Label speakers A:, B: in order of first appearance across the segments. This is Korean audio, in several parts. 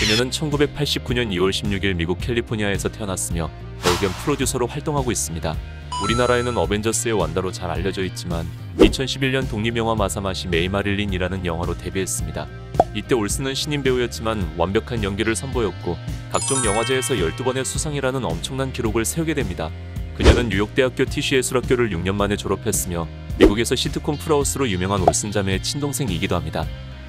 A: 그녀는 1989년 2월 16일 미국 캘리포니아에서 태어났으며 배우 겸 프로듀서로 활동하고 있습니다. 우리나라에는 어벤져스의 완다로 잘 알려져 있지만 2011년 독립영화 마사마시 메이 마릴린이라는 영화로 데뷔했습니다. 이때 올슨은 신인 배우였지만 완벽한 연기를 선보였고 각종 영화제에서 12번의 수상이라는 엄청난 기록을 세우게 됩니다. 그녀는 뉴욕대학교 티슈예술학교를 6년 만에 졸업했으며 미국에서 시트콤 풀하우스로 유명한 올슨 자매의 친동생이기도 합니다.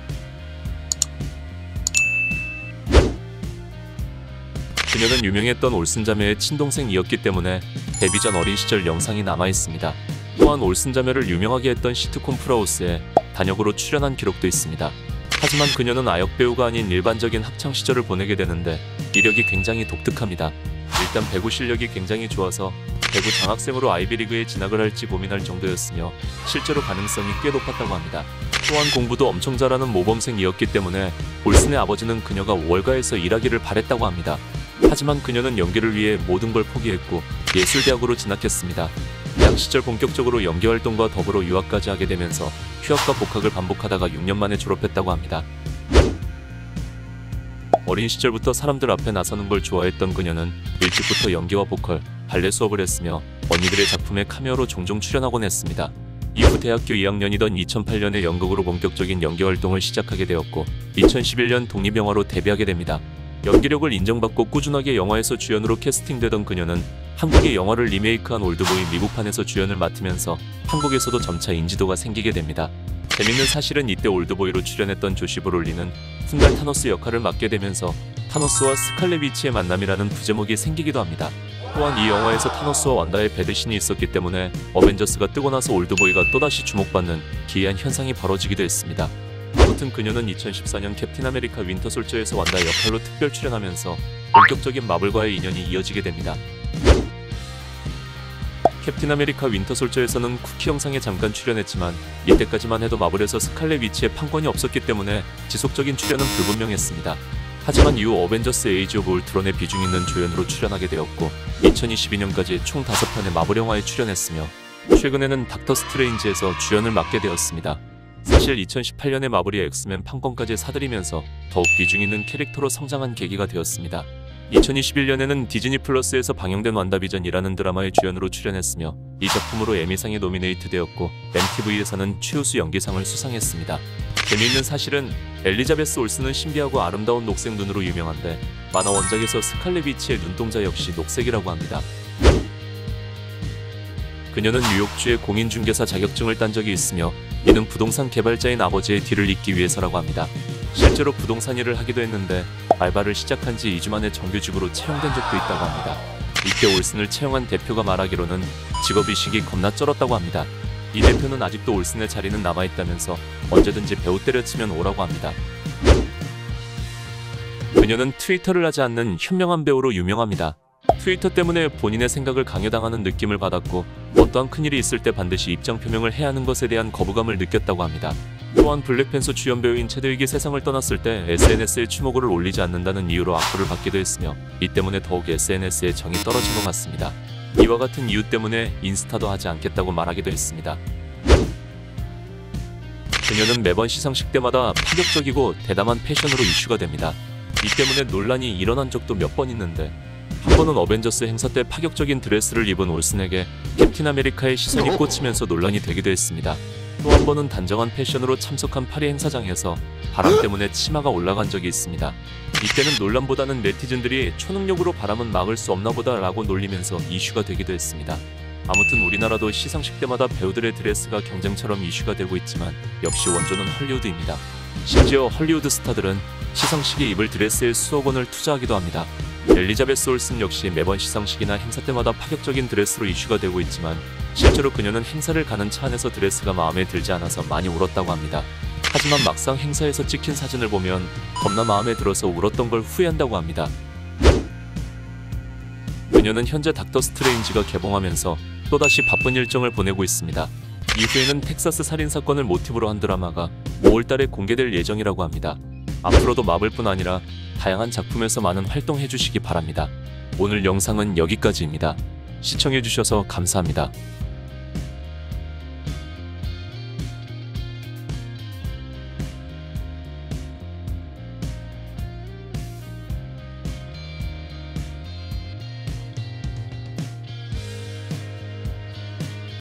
A: 그녀는 유명했던 올슨 자매의 친동생이었기 때문에 데뷔 전 어린 시절 영상이 남아있습니다. 또한 올슨 자매를 유명하게 했던 시트콤 풀하우스에 단역으로 출연한 기록도 있습니다. 하지만 그녀는 아역 배우가 아닌 일반적인 학창 시절을 보내게 되는데 이력이 굉장히 독특합니다. 일단 배구 실력이 굉장히 좋아서 배구 장학생으로 아이비리그에 진학을 할지 고민할 정도였으며 실제로 가능성이 꽤 높았다고 합니다. 또한 공부도 엄청 잘하는 모범생이었기 때문에 올슨의 아버지는 그녀가 월가에서 일하기를 바랬다고 합니다. 하지만 그녀는 연기를 위해 모든 걸 포기했고 예술대학으로 진학했습니다. 대학 시절 본격적으로 연기활동과 더불어 유학까지 하게 되면서 휴학과 복학을 반복하다가 6년 만에 졸업했다고 합니다. 어린 시절부터 사람들 앞에 나서는 걸 좋아했던 그녀는 일찍부터 연기와 보컬, 발레 수업을 했으며 언니들의 작품에 카메오로 종종 출연하곤 했습니다. 이후 대학교 2학년이던 2008년에 연극으로 본격적인 연기활동을 시작하게 되었고 2011년 독립영화로 데뷔하게 됩니다. 연기력을 인정받고 꾸준하게 영화에서 주연으로 캐스팅되던 그녀는 한국의 영화를 리메이크한 올드보이 미국판에서 주연을 맡으면서 한국에서도 점차 인지도가 생기게 됩니다. 재밌는 사실은 이때 올드보이로 출연했던 조시 브롤리는 훗날 타노스 역할을 맡게 되면서 타노스와 스칼렛 위치의 만남이라는 부제목이 생기기도 합니다. 또한 이 영화에서 타노스와 완다의 배드신이 있었기 때문에 어벤져스가 뜨고 나서 올드보이가 또다시 주목받는 기이한 현상이 벌어지기도 했습니다. 아무튼 그녀는 2014년 캡틴 아메리카 윈터 솔저에서 완다의 역할로 특별 출연하면서 본격적인 마블과의 인연이 이어지게 됩니다. 캡틴 아메리카 윈터 솔저에서는 쿠키 영상에 잠깐 출연했지만 이때까지만 해도 마블에서 스칼렛 위치의 판권이 없었기 때문에 지속적인 출연은 불분명했습니다. 하지만 이후 어벤져스 에이지 오브 울트론의 비중 있는 조연으로 출연하게 되었고 2022년까지 총 5편의 마블 영화에 출연했으며 최근에는 닥터 스트레인지에서 주연을 맡게 되었습니다. 사실 2018년에 마블이 엑스맨 판권까지 사들이면서 더욱 비중 있는 캐릭터로 성장한 계기가 되었습니다. 2021년에는 디즈니 플러스에서 방영된 완다비전이라는 드라마의 주연으로 출연했으며 이 작품으로 에미상에 노미네이트되었고 MTV에서는 최우수 연기상을 수상했습니다. 재미있는 사실은 엘리자베스 올슨은 신비하고 아름다운 녹색 눈으로 유명한데 만화 원작에서 스칼렛 위치의 눈동자 역시 녹색이라고 합니다. 그녀는 뉴욕주의 공인중개사 자격증을 딴 적이 있으며 이는 부동산 개발자인 아버지의 뒤를 잇기 위해서라고 합니다. 실제로 부동산 일을 하기도 했는데 알바를 시작한 지 2주 만에 정규직으로 채용된 적도 있다고 합니다. 이때 올슨을 채용한 대표가 말하기로는 직업의식이 겁나 쩔었다고 합니다. 이 대표는 아직도 올슨의 자리는 남아있다면서 언제든지 배우 때려치면 오라고 합니다. 그녀는 트위터를 하지 않는 현명한 배우로 유명합니다. 트위터 때문에 본인의 생각을 강요당하는 느낌을 받았고 어떠한 큰일이 있을 때 반드시 입장 표명을 해야 하는 것에 대한 거부감을 느꼈다고 합니다. 또한 블랙팬서 주연 배우인 체드윅이 세상을 떠났을 때 SNS에 추모글을 올리지 않는다는 이유로 악플을 받기도 했으며 이 때문에 더욱 SNS에 정이 떨어진 것 같습니다. 이와 같은 이유 때문에 인스타도 하지 않겠다고 말하기도 했습니다. 그녀는 매번 시상식 때마다 파격적이고 대담한 패션으로 이슈가 됩니다. 이 때문에 논란이 일어난 적도 몇 번 있는데 한 번은 어벤져스 행사 때 파격적인 드레스를 입은 올슨에게 캡틴 아메리카의 시선이 꽂히면서 논란이 되기도 했습니다. 또 한 번은 단정한 패션으로 참석한 파리 행사장에서 바람 때문에 치마가 올라간 적이 있습니다. 이때는 논란보다는 네티즌들이 초능력으로 바람은 막을 수 없나 보다 라고 놀리면서 이슈가 되기도 했습니다. 아무튼 우리나라도 시상식 때마다 배우들의 드레스가 경쟁처럼 이슈가 되고 있지만 역시 원조는 헐리우드입니다. 심지어 헐리우드 스타들은 시상식에 입을 드레스에 수억 원을 투자하기도 합니다. 엘리자베스 올슨 역시 매번 시상식이나 행사 때마다 파격적인 드레스로 이슈가 되고 있지만 실제로 그녀는 행사를 가는 차 안에서 드레스가 마음에 들지 않아서 많이 울었다고 합니다. 하지만 막상 행사에서 찍힌 사진을 보면 겁나 마음에 들어서 울었던 걸 후회한다고 합니다. 그녀는 현재 닥터 스트레인지가 개봉하면서 또다시 바쁜 일정을 보내고 있습니다. 이후에는 텍사스 살인사건을 모티브로 한 드라마가 5월달에 공개될 예정이라고 합니다. 앞으로도 마블뿐 아니라 다양한 작품에서 많은 활동해주시기 바랍니다. 오늘 영상은 여기까지입니다. 시청해주셔서 감사합니다.